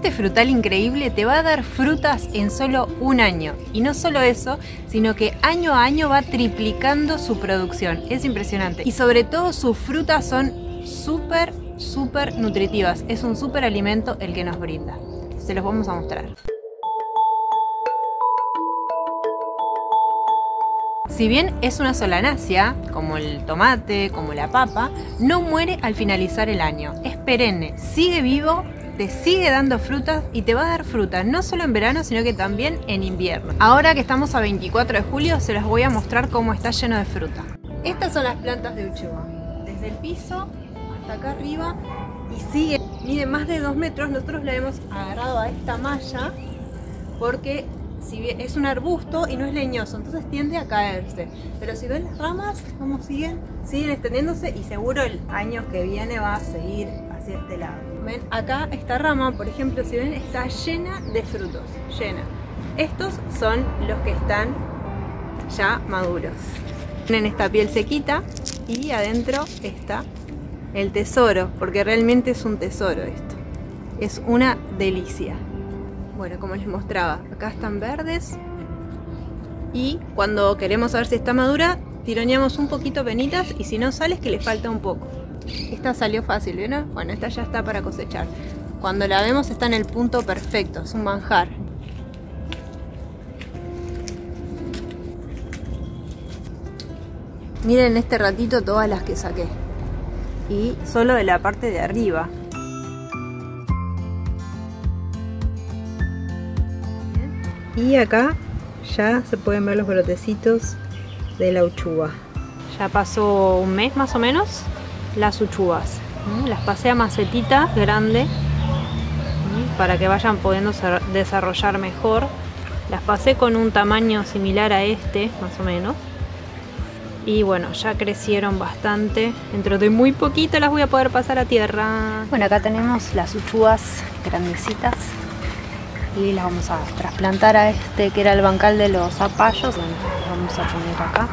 Este frutal increíble te va a dar frutas en solo un año. Y no solo eso, sino que año a año va triplicando su producción. Es impresionante. Y sobre todo sus frutas son súper nutritivas. Es un súper alimento el que nos brinda. Se los vamos a mostrar. Si bien es una solanácea, como el tomate, como la papa, no muere al finalizar el año. Es perenne, sigue vivo, te sigue dando frutas y te va a dar fruta no solo en verano, sino que también en invierno. Ahora que estamos a 24 de julio, se los voy a mostrar cómo está lleno de fruta. Estas son las plantas de uchuva. Desde el piso hasta acá arriba y sigue, mide más de 2 metros. Nosotros la hemos agarrado a esta malla porque si bien es un arbusto y no es leñoso, entonces tiende a caerse. Pero si ven las ramas, como siguen extendiéndose y seguro el año que viene va a seguir hacia este lado. ¿Ven? Acá esta rama, por ejemplo, si ven, está llena de frutos, llena. Estos son los que están ya maduros. Tienen esta piel sequita y adentro está el tesoro, porque realmente es un tesoro esto. Es una delicia. Bueno, como les mostraba, acá están verdes y cuando queremos saber si está madura, tironeamos un poquito penitas y si no sale es que le falta un poco. Esta salió fácil, ¿vieron? Bueno, esta ya está para cosechar. Cuando la vemos está en el punto perfecto, es un manjar. Miren este ratito todas las que saqué. Y solo de la parte de arriba. Y acá ya se pueden ver los brotecitos de la uchuva. Ya pasó un mes más o menos las uchuvas. Las pasé a macetita grande para que vayan pudiendo desarrollar mejor. Las pasé con un tamaño similar a este, más o menos. Y bueno, ya crecieron bastante. Dentro de muy poquito las voy a poder pasar a tierra. Bueno, acá tenemos las uchuvas grandecitas. Y las vamos a trasplantar a este que era el bancal de los zapallos. Bueno, las vamos a poner acá.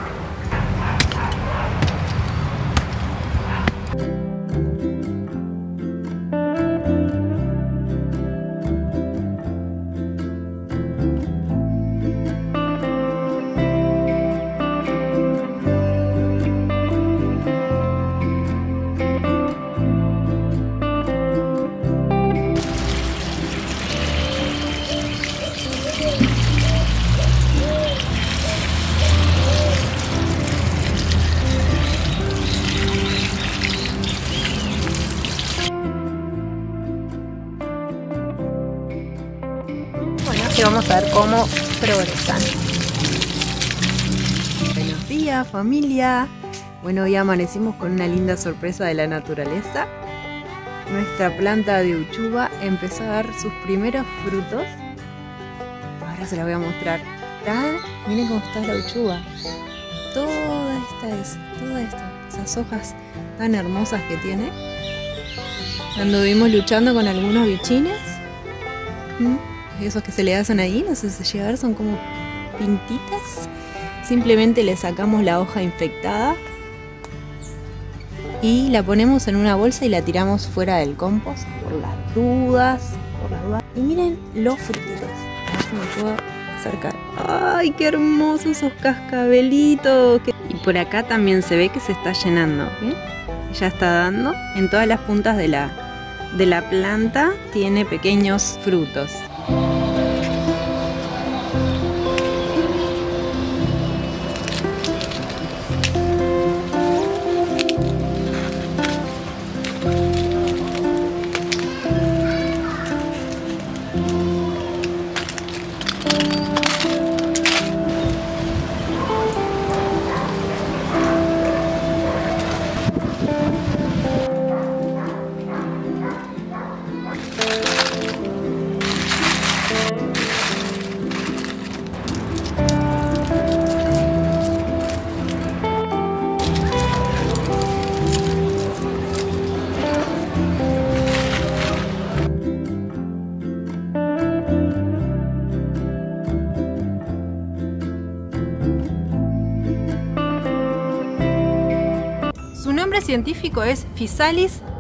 Y vamos a ver cómo progresan. Buenos días, familia. Bueno, hoy amanecimos con una linda sorpresa de la naturaleza. Nuestra planta de uchuva empezó a dar sus primeros frutos. Ahora se la voy a mostrar. Miren cómo está la uchuva. Toda esta, esas hojas tan hermosas que tiene. Anduvimos luchando con algunos bichines. Esos que se le hacen ahí, no sé si se llega a ver, son como pintitas. Simplemente le sacamos la hoja infectada y la ponemos en una bolsa y la tiramos fuera del compost por las dudas. Y miren los frutitos. A ver si me puedo acercar. ¡Ay, qué hermosos esos cascabelitos! Y por acá también se ve que se está llenando. ¿Ven? Ya está dando. En todas las puntas de la planta tiene pequeños frutos. Su nombre científico es Physalis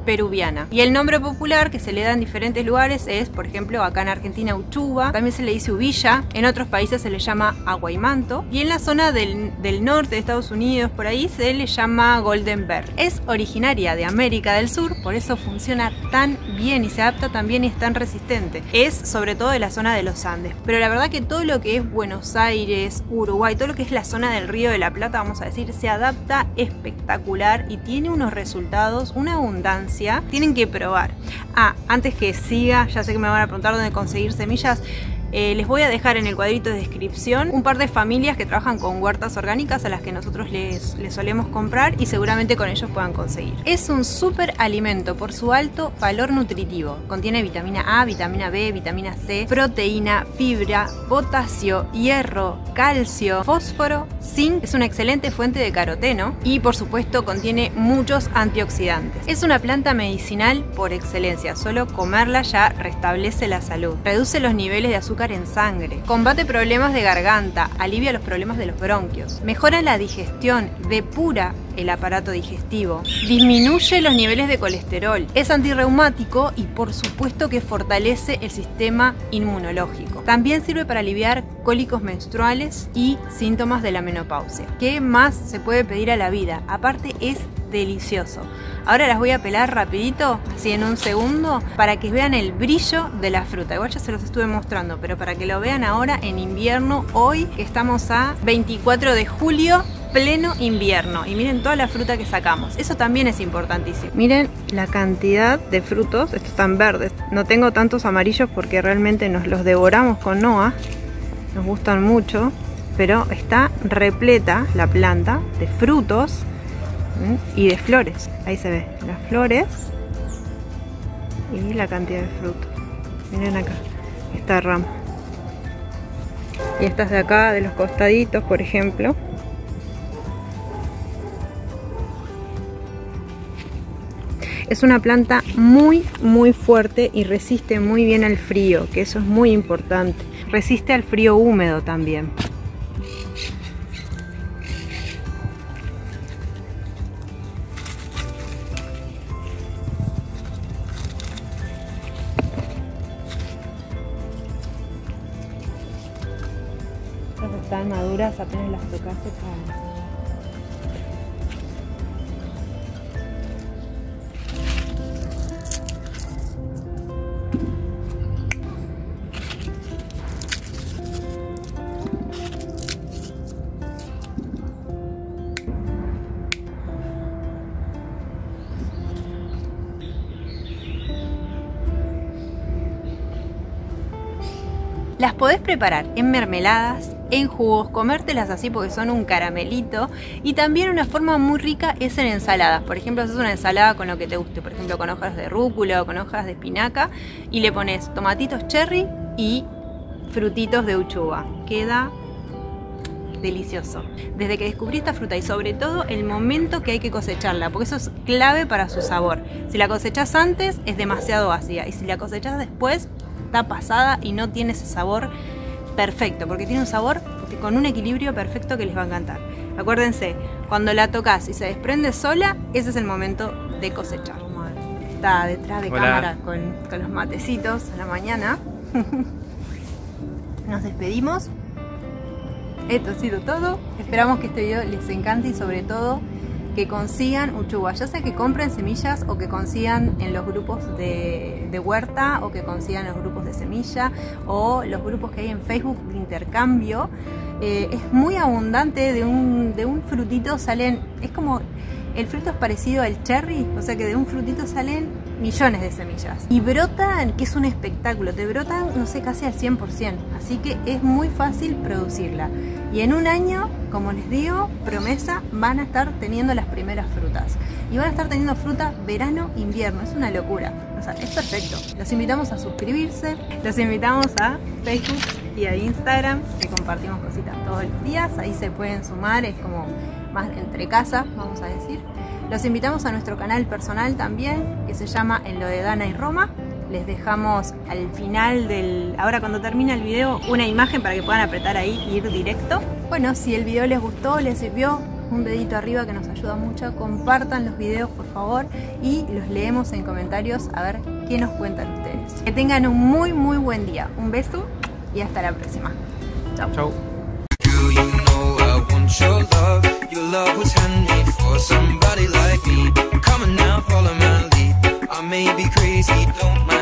peruviana. Y el nombre popular que se le da en diferentes lugares es, por ejemplo, acá en Argentina, uchuva, también se le dice uvilla, en otros países se le llama aguaymanto, y en la zona del norte de Estados Unidos, por ahí, se le llama golden bear. Es originaria de América del Sur, por eso funciona tan bien y se adapta tan bien y es tan resistente. Es sobre todo de la zona de los Andes, pero la verdad que todo lo que es Buenos Aires, Uruguay, todo lo que es la zona del Río de la Plata, vamos a decir, se adapta espectacular y tiene unos resultados, una abundancia. Tienen que probar. Antes que siga, ya sé que me van a preguntar dónde conseguir semillas. Les voy a dejar en el cuadrito de descripción un par de familias que trabajan con huertas orgánicas a las que nosotros les solemos comprar y seguramente con ellos puedan conseguir. Es un súper alimento por su alto valor nutritivo. Contiene vitamina A, vitamina B, vitamina C, proteína, fibra, potasio, hierro, calcio, fósforo, zinc. Es una excelente fuente de caroteno y por supuesto contiene muchos antioxidantes. Es una planta medicinal por excelencia. Solo comerla ya restablece la salud. Reduce los niveles de azúcar en sangre, combate problemas de garganta, alivia los problemas de los bronquios, mejora la digestión, depura el aparato digestivo, disminuye los niveles de colesterol, es antirreumático y por supuesto que fortalece el sistema inmunológico. También sirve para aliviar cólicos menstruales y síntomas de la menopausia. ¿Qué más se puede pedir a la vida? Aparte es delicioso. Ahora las voy a pelar rapidito, así en un segundo, para que vean el brillo de la fruta. Igual ya se los estuve mostrando, pero para que lo vean ahora en invierno, hoy que estamos a 24 de julio, pleno invierno. Y miren toda la fruta que sacamos. Eso también es importantísimo. Miren la cantidad de frutos. Estos están verdes. No tengo tantos amarillos porque realmente nos los devoramos con Noah. Nos gustan mucho. Pero está repleta la planta de frutos y de flores. Ahí se ve las flores y la cantidad de frutos. Miren acá esta rama. Y estas de acá, de los costaditos, por ejemplo. Es una planta muy fuerte y resiste muy bien al frío, que eso es muy importante. Resiste al frío húmedo también. Estas están maduras, apenas las tocaste para... Las podés preparar en mermeladas, en jugos, comértelas así porque son un caramelito. Y también una forma muy rica es en ensaladas. Por ejemplo, haces una ensalada con lo que te guste. Por ejemplo, con hojas de rúcula o con hojas de espinaca. Y le pones tomatitos cherry y frutitos de uchuva. Queda delicioso. Desde que descubrí esta fruta y sobre todo el momento que hay que cosecharla, porque eso es clave para su sabor. Si la cosechás antes es demasiado ácida y si la cosechás después está pasada y no tiene ese sabor perfecto, porque tiene un sabor con un equilibrio perfecto que les va a encantar. Acuérdense, cuando la tocas y se desprende sola, ese es el momento de cosechar. Está detrás de cámara con los matecitos a la mañana. Nos despedimos. Esto ha sido todo. Esperamos que este video les encante y sobre todo que consigan uchuva, ya sea que compren semillas o que consigan en los grupos de huerta o que consigan los grupos de semilla o los grupos que hay en Facebook de intercambio. Es muy abundante, de un frutito salen, es como, el fruto es parecido al cherry, o sea que de un frutito salen millones de semillas y brotan, que es un espectáculo, te brotan, no sé, casi al 100%, así que es muy fácil producirla y en un año, como les digo, promesa, van a estar teniendo las primeras frutas y van a estar teniendo fruta verano, invierno, es una locura, o sea, es perfecto. Los invitamos a suscribirse, los invitamos a Facebook y a Instagram, que compartimos cositas todos los días, ahí se pueden sumar, es como más entre casa, vamos a decir. Los invitamos a nuestro canal personal también, que se llama En lo de Dana y Roma. Les dejamos al final ahora cuando termina el video, una imagen para que puedan apretar ahí e ir directo. Bueno, si el video les gustó, les sirvió, un dedito arriba que nos ayuda mucho. Compartan los videos por favor y los leemos en comentarios a ver qué nos cuentan ustedes. Que tengan un muy buen día. Un beso y hasta la próxima. Chao. Chau. Your love was handmade for somebody like me. Come on now, follow my lead. I may be crazy, don't mind.